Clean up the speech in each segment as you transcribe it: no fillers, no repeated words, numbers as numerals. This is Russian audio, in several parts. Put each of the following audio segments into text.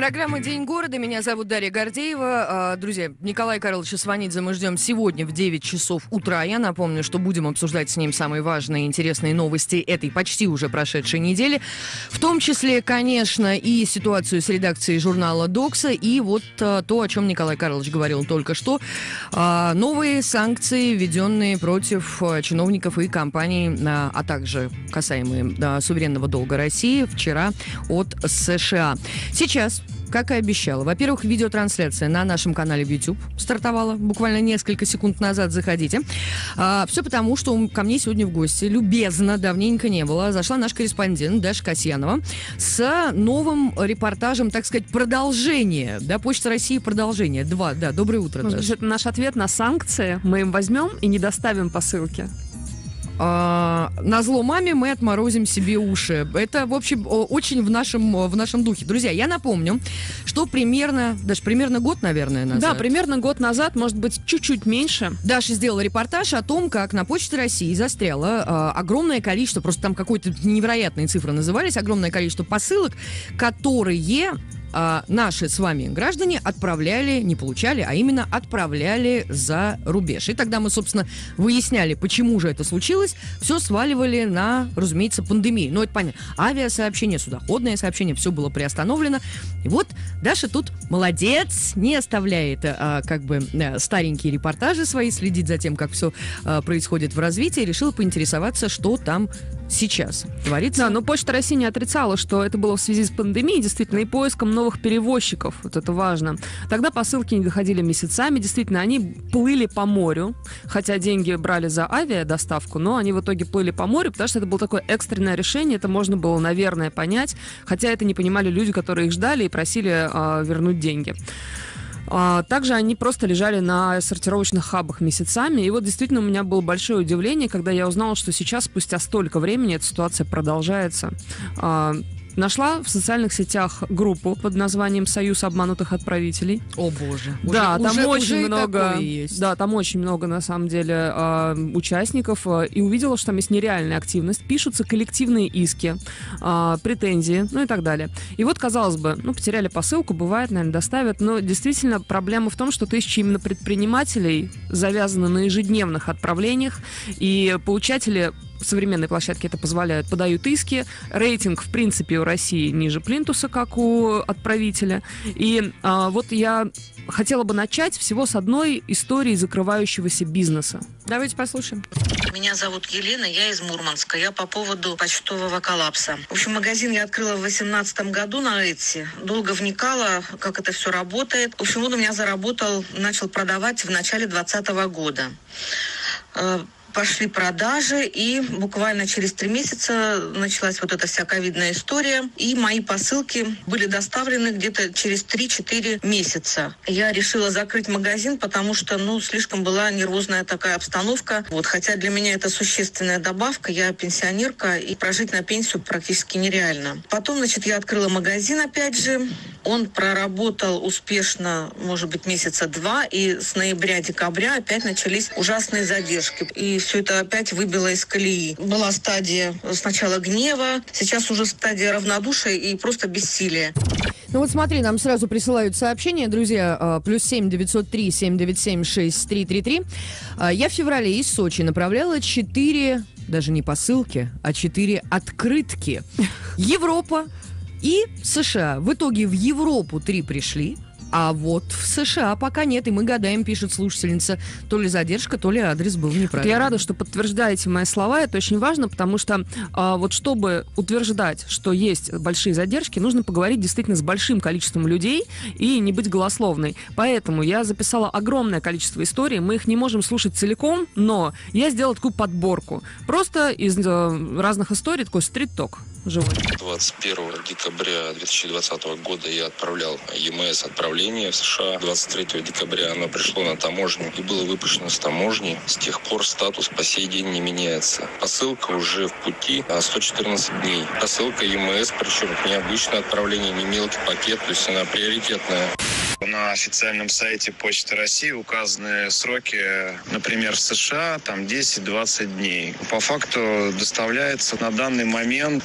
Программа «День города». Меня зовут Дарья Гордеева. Друзья, Николай Карловича Сванидзе мы ждем сегодня в 9 часов утра. Я напомню, что будем обсуждать с ним самые важные и интересные новости этой почти уже прошедшей недели. В том числе, конечно, и ситуацию с редакцией журнала «Докса», и вот то, о чем Николай Карлович говорил только что. Новые санкции, введенные против чиновников и компаний, а также касаемые суверенного долга России вчера от США. Сейчас, как и обещала. Во-первых, видеотрансляция на нашем канале в YouTube стартовала буквально несколько секунд назад. Заходите. Все потому, что ко мне сегодня в гости, любезно, давненько не было, зашла наш корреспондент Даша Касьянова с новым репортажем, так сказать, продолжение. Да, Почта России продолжение. 2. Да, доброе утро, Даша. Это наш ответ на санкции. Мы им возьмем и не доставим посылки. Назло маме мы отморозим себе уши. Это, в общем, очень в нашем духе. Друзья, я напомню, что примерно год, наверное, назад. Да, примерно год назад, может быть, чуть-чуть меньше. Даша сделала репортаж о том, как на Почте России застряло огромное количество, просто там какой-то невероятные цифры назывались, огромное количество посылок, которые наши с вами граждане отправляли, не получали, а именно отправляли за рубеж. И тогда мы, собственно, выясняли, почему же это случилось. Все сваливали на, разумеется, пандемию. Ну, это понятно. Авиасообщение, судоходное сообщение, все было приостановлено. И вот Даша тут молодец, не оставляет старенькие репортажи свои, следит за тем, как все происходит в развитии, решила поинтересоваться, что там сейчас творится. Да, но Почта России не отрицала, что это было в связи с пандемией, действительно, и поиском новых перевозчиков. Вот это важно. Тогда посылки не доходили месяцами. Действительно, они плыли по морю, хотя деньги брали за авиадоставку, но они в итоге плыли по морю, потому что это было такое экстренное решение, это можно было, наверное, понять, хотя это не понимали люди, которые их ждали и просили вернуть деньги. Также они просто лежали на сортировочных хабах месяцами. И вот действительно у меня было большое удивление, когда я узнала, что сейчас, спустя столько времени, эта ситуация продолжается. Нашла в социальных сетях группу под названием «Союз обманутых отправителей». О боже. Да, там очень много. Есть. Да, там очень много, на самом деле, участников. И увидела, что там есть нереальная активность. Пишутся коллективные иски, претензии, ну и так далее. И вот, казалось бы, потеряли посылку, бывает, наверное, доставят. Но действительно проблема в том, что тысячи именно предпринимателей завязаны на ежедневных отправлениях. И получатели, современные площадки это позволяют, подают иски. Рейтинг, в принципе, у России ниже плинтуса, как у отправителя. И вот я хотела бы начать всего с одной истории закрывающегося бизнеса. Давайте послушаем. Меня зовут Елена, я из Мурманска. Я по поводу почтового коллапса. В общем, магазин я открыла в 2018 году на Etsy. Долго вникала, как это все работает. В общем, он у меня начал продавать в начале 2020 года. Пошли продажи, и буквально через 3 месяца началась вот эта вся ковидная история, и мои посылки были доставлены где-то через 3-4 месяца. Я решила закрыть магазин, потому что, слишком была нервозная такая обстановка. Хотя для меня это существенная добавка, я пенсионерка, и прожить на пенсию практически нереально. Потом, я открыла магазин опять же. Он проработал успешно, может быть, месяца 2, и с ноября-декабря опять начались ужасные задержки. И все это опять выбило из колеи. Была стадия сначала гнева, сейчас уже стадия равнодушия и просто бессилия. Ну вот смотри, нам сразу присылают сообщения, друзья, +7 903 797 6333. Я в феврале из Сочи направляла 4, даже не посылки, а 4 открытки. Европа и США. В итоге в Европу 3 пришли, а вот в США пока нет, и мы гадаем, пишет слушательница, то ли задержка, то ли адрес был неправильный. Я рада, что подтверждаете мои слова, это очень важно, потому что вот чтобы утверждать, что есть большие задержки, нужно поговорить действительно с большим количеством людей и не быть голословной. Поэтому я записала огромное количество историй, мы их не можем слушать целиком, но я сделала такую подборку. Просто из разных историй, такой стрит-ток живой. 21 декабря 2020 года я отправлял ЕМС отправление в США. 23 декабря оно пришло на таможню и было выпущено с таможни. С тех пор статус по сей день не меняется. Посылка уже в пути 114 дней. Посылка ЕМС, причем необычное отправление, не мелкий пакет, то есть она приоритетная. на официальном сайте Почты России указаны сроки, например, в США, там 10-20 дней. По факту доставляется на данный момент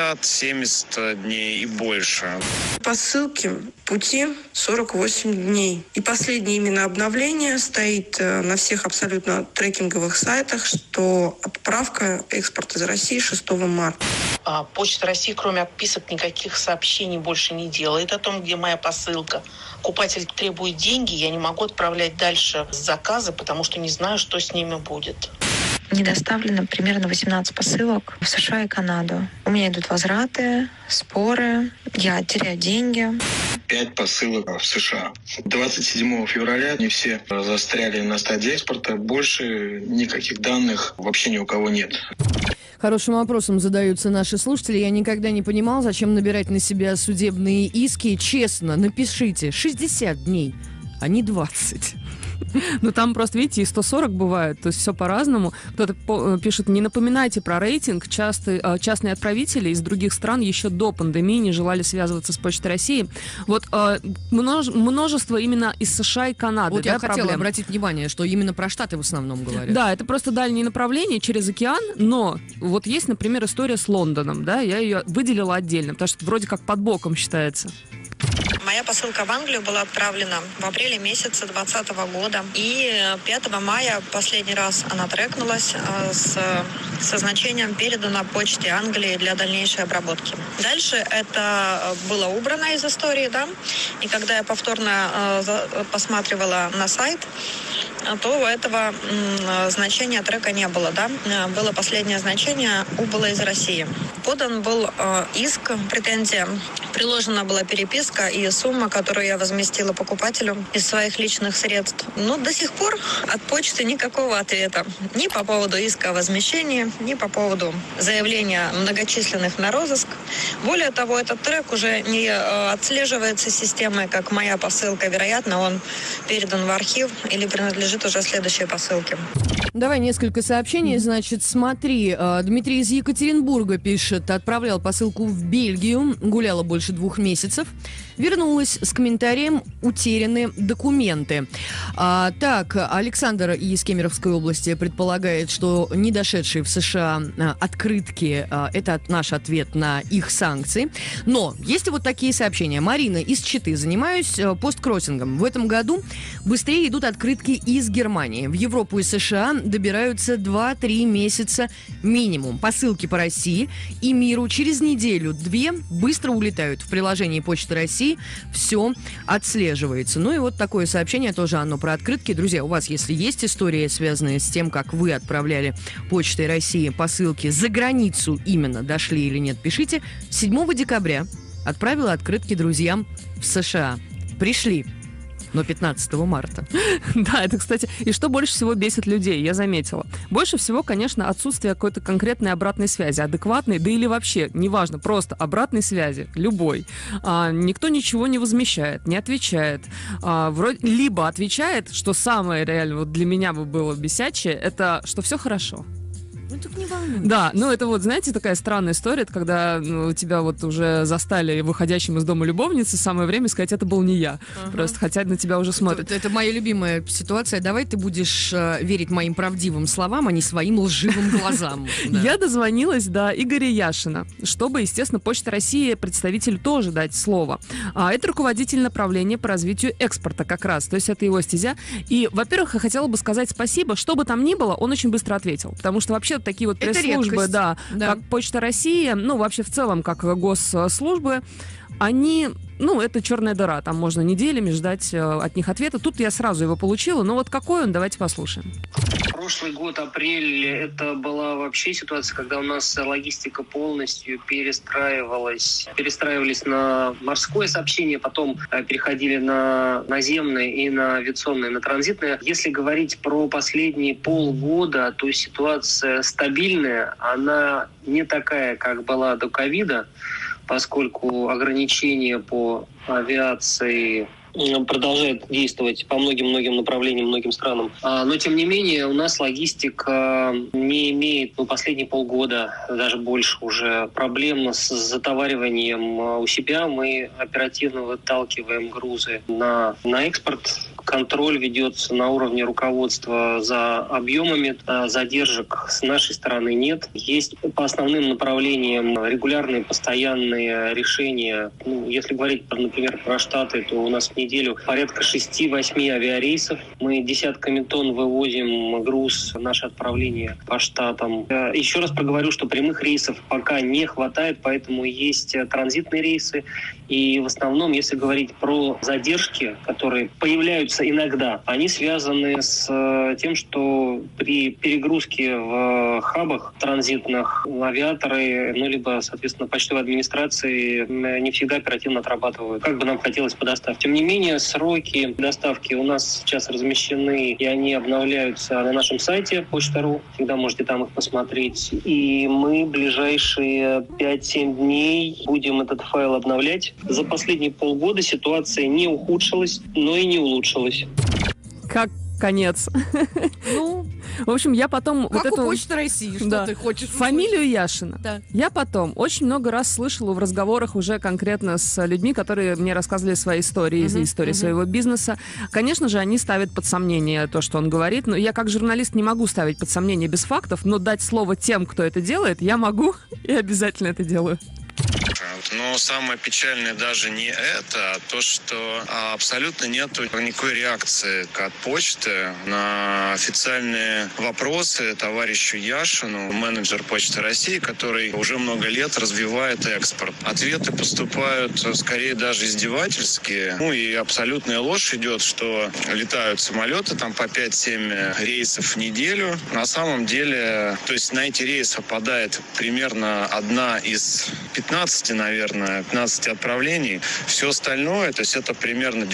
60-70 дней и больше. Посылки пути 48 дней. И последнее именно обновление стоит на всех абсолютно трекинговых сайтах, что отправка, экспорт из России 6 марта. Почта России, кроме отписок, никаких сообщений больше не делает о том, где моя посылка. Покупатель требует деньги, я не могу отправлять дальше заказы, потому что не знаю, что с ними будет. Не доставлено примерно 18 посылок в США и Канаду. У меня идут возвраты, споры, я теряю деньги. 5 посылок в США. 27 февраля они все застряли на стадии экспорта. Больше никаких данных вообще ни у кого нет. Хорошим вопросом задаются наши слушатели. Я никогда не понимал, зачем набирать на себя судебные иски. Честно, напишите 60 дней, а не 20. Ну, там просто, видите, и 140 бывает, то есть все по-разному. Кто-то пишет, не напоминайте про рейтинг. Частные отправители из других стран еще до пандемии не желали связываться с Почтой России. Вот множество именно из США и Канады. Вот я хотела обратить внимание, что именно про Штаты в основном говорят. Да, это просто дальние направления через океан, но вот есть, например, история с Лондоном, да, я ее выделила отдельно, потому что вроде как под боком считается. Моя посылка в Англию была отправлена в апреле месяце 2020 года. И 5 мая последний раз она трекнулась со значением «Передано почте Англии для дальнейшей обработки». Дальше это было убрано из истории, да. И когда я повторно посматривала на сайт, то у этого значения трека не было, да. Было последнее значение «Убыло из России». Подан был иск, претензия. Приложена была переписка и сумма, которую я возместила покупателю из своих личных средств. Но до сих пор от почты никакого ответа. Ни по поводу иска о возмещении, ни по поводу заявления многочисленных на розыск. Более того, этот трек уже не отслеживается системой, как моя посылка. Вероятно, он передан в архив или принадлежит уже следующей посылке. Давай несколько сообщений. Значит, смотри, Дмитрий из Екатеринбурга пишет, отправлял посылку в Бельгию, гуляла больше 2 месяцев, вернулась с комментарием «Утеряны документы». Так, Александр из Кемеровской области предполагает, что не дошедшие в США открытки – это наш ответ на их санкции. Но есть и вот такие сообщения. Марина из Читы. Занимаюсь посткроссингом. В этом году быстрее идут открытки из Германии. В Европу и США добираются 2-3 месяца минимум. Посылки по России и миру через неделю-2 быстро улетают. В приложении Почты России все отслеживается. Ну и вот такое сообщение, тоже оно про открытки. Друзья, у вас, если есть история, связанная с тем, как вы отправляли Почтой России посылки за границу, именно дошли или нет, пишите. 7 декабря отправила открытки друзьям в США. Пришли. Но 15 марта. Да, это, кстати, и что больше всего бесит людей, я заметила. Больше всего, конечно, отсутствие какой-то конкретной обратной связи, адекватной, да или вообще, неважно, просто обратной связи, любой. Никто ничего не возмещает, не отвечает. Либо отвечает, что самое реально вот для меня бы было бесячее, это что все хорошо. Ну, так не волнуйся. Да, ну это вот, знаете, такая странная история, это когда тебя вот уже застали выходящим из дома любовницы, самое время сказать, это был не я. Просто хотя на тебя уже смотрят. Это моя любимая ситуация. Давай ты будешь верить моим правдивым словам, а не своим лживым глазам. Я дозвонилась до Игоря Яшина, чтобы, естественно, Почта России представителю тоже дать слово. Это руководитель направления по развитию экспорта как раз, то есть это его стезя. И, во-первых, я хотела бы сказать спасибо, что бы там ни было, он очень быстро ответил, потому что вообще такие вот пресс-службы, да, как Почта России, ну, вообще в целом, как госслужбы, они, ну, это черная дыра, там можно неделями ждать от них ответа. Тут я сразу его получила, но вот какой он, давайте послушаем. Прошлый год, апрель, это была вообще ситуация, когда у нас логистика полностью перестраивались на морское сообщение, потом переходили на наземное и на авиационное, на транзитное. Если говорить про последние полгода, то ситуация стабильная, она не такая, как была до ковида, поскольку ограничения по авиации продолжает действовать по многим-многим направлениям, многим странам. Но, тем не менее, у нас логистика не имеет последние полгода, даже больше уже, проблем с затовариванием у себя. Мы оперативно выталкиваем грузы на экспорт. Контроль ведется на уровне руководства за объемами. Задержек с нашей стороны нет. Есть по основным направлениям регулярные, постоянные решения. Если говорить, например, про Штаты, то у нас в неделю порядка 6-8 авиарейсов. Мы десятками тонн вывозим груз, наше отправление по Штатам. Еще раз проговорю, что прямых рейсов пока не хватает, поэтому есть транзитные рейсы. И в основном, если говорить про задержки, которые появляются иногда, они связаны с тем, что при перегрузке в хабах транзитных авиаторы, либо, соответственно, почтовые администрации не всегда оперативно отрабатывают, как бы нам хотелось по доставке. Тем не менее, сроки доставки у нас сейчас размещены, и они обновляются на нашем сайте Почта.ру. Всегда можете там их посмотреть. И мы в ближайшие 5-7 дней будем этот файл обновлять. За последние полгода ситуация не ухудшилась, но и не улучшилась. Как конец. В общем, я потом... Как у Почты России, что ты хочешь? Фамилию Яшина. Да. Я потом очень много раз слышала в разговорах уже конкретно с людьми, которые мне рассказывали свои истории, истории своего бизнеса. Конечно же, они ставят под сомнение то, что он говорит. Но я как журналист не могу ставить под сомнение без фактов, но дать слово тем, кто это делает, я могу и обязательно это делаю. Но самое печальное даже не это, а то, что абсолютно нету никакой реакции от почты на официальные вопросы товарищу Яшину, менеджер Почты России, который уже много лет развивает экспорт. Ответы поступают скорее даже издевательские. И абсолютная ложь идет, что летают самолеты там по 5-7 рейсов в неделю. На самом деле, то есть на эти рейсы попадает примерно одна из 15, наверное, 15 отправлений. Все остальное, то есть это примерно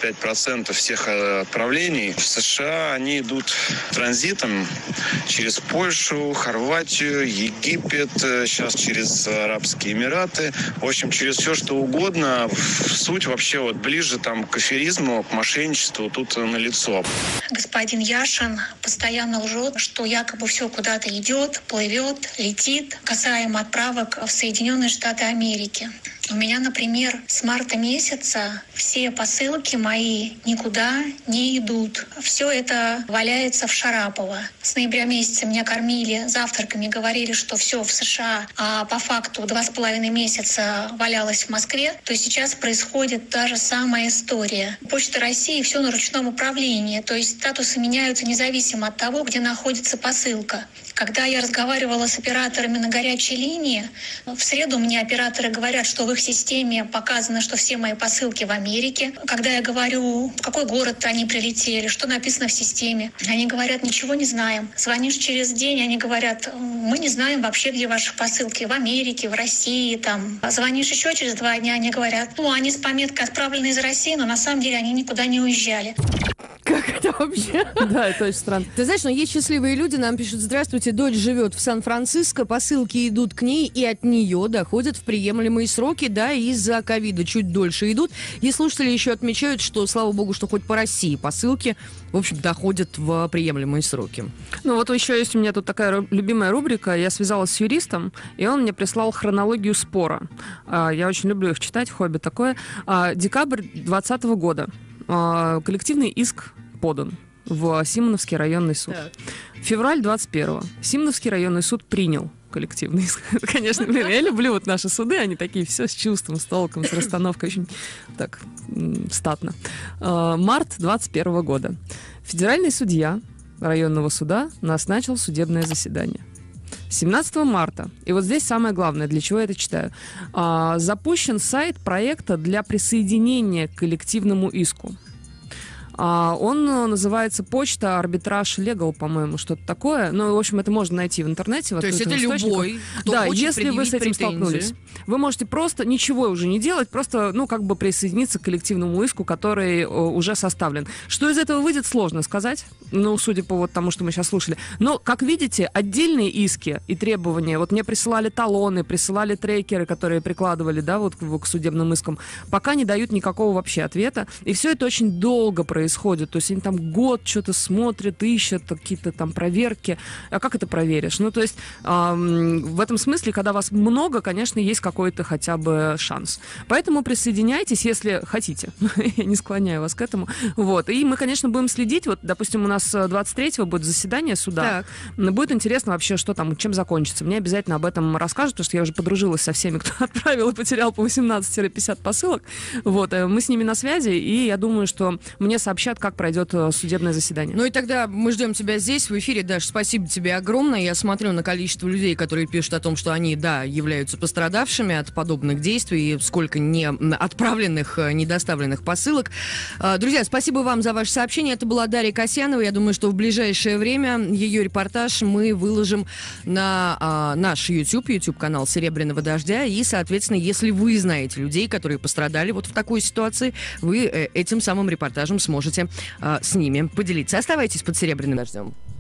95% всех отправлений в США, они идут транзитом через Польшу, Хорватию, Египет, сейчас через Арабские Эмираты. В общем, через все, что угодно. Суть вообще ближе к аферизму, к мошенничеству тут налицо. Господин Яшин постоянно лжет, что якобы все куда-то идет, плывет, летит, касаемо отправок в Соединенные Штаты Америки. У меня, например, с марта месяца все посылки мои никуда не идут. Все это валяется в Шарапово. С ноября месяца меня кормили завтраками, говорили, что все в США, а по факту 2,5 месяца валялось в Москве. То сейчас происходит та же самая история. Почта России все на ручном управлении. То есть статусы меняются независимо от того, где находится посылка. Когда я разговаривала с операторами на горячей линии, в среду мне операторы говорят, что в их системе показано, что все мои посылки в Америке. Когда я говорю, в какой город они прилетели, что написано в системе, они говорят, ничего не знаем. Звонишь через день, они говорят, мы не знаем вообще, где ваши посылки, в Америке, в России. Звонишь еще через 2 дня, они говорят, они с пометкой отправлены из России, но на самом деле они никуда не уезжали. Как это вообще? Да, это очень странно. Ты знаешь, но есть счастливые люди, нам пишут, здравствуйте, дочь живет в Сан-Франциско, посылки идут к ней и от нее доходят в приемлемые сроки, да, из-за ковида чуть дольше идут. И слушатели еще отмечают, что, слава богу, что хоть по России посылки, в общем, доходят в приемлемые сроки. Еще есть у меня тут такая любимая рубрика. Я связалась с юристом, и он мне прислал хронологию спора. Я очень люблю их читать, хобби такое. Декабрь 2020 года. Коллективный иск подан в Симоновский районный суд. Так. Февраль 21-го. Симоновский районный суд принял коллективный иск. Конечно, я люблю наши суды, они такие все с чувством, с толком, с расстановкой, очень так статно. Март 21 года. Федеральный судья районного суда назначил судебное заседание. 17 марта, и вот здесь самое главное, для чего я это читаю, запущен сайт проекта для присоединения к коллективному иску. Он называется «Почта арбитраж легал», по-моему, что-то такое. Ну, в общем, это можно найти в интернете. То есть это любой, кто да, хочет если вы с этим столкнулись, вы можете просто ничего уже не делать, просто, ну, как бы присоединиться к коллективному иску, который уже составлен. Что из этого выйдет, сложно сказать, ну, судя по вот тому, что мы сейчас слушали. Но, как видите, отдельные иски и требования, вот мне присылали талоны, присылали трекеры, которые прикладывали, да, вот к судебным искам, пока не дают никакого вообще ответа. И все это очень долго происходит. То есть они там год что-то смотрят, ищут, какие-то там проверки. А как это проверишь? Ну, то есть в этом смысле, когда вас много, конечно, есть какой-то хотя бы шанс. Поэтому присоединяйтесь, если хотите. Я не склоняю вас к этому. Вот. И мы, конечно, будем следить. Вот, допустим, у нас 23-го будет заседание суда. Так. Будет интересно вообще, что там, чем закончится. Мне обязательно об этом расскажут, потому что я уже подружилась со всеми, кто отправил и потерял по 18-50 посылок. Вот. Мы с ними на связи, и я думаю, что мне сообщат, как пройдет судебное заседание. Ну и тогда мы ждем тебя здесь, в эфире. Даш, спасибо тебе огромное. Я смотрю на количество людей, которые пишут о том, что они, да, являются пострадавшими от подобных действий, и сколько не отправленных, не доставленных посылок. Друзья, спасибо вам за ваше сообщение. Это была Дарья Касьянова. Я думаю, что в ближайшее время ее репортаж мы выложим на наш YouTube-канал «Серебряного дождя». И, соответственно, если вы знаете людей, которые пострадали вот в такой ситуации, вы этим самым репортажем сможете с ними поделиться. Оставайтесь под «Серебряным дождем».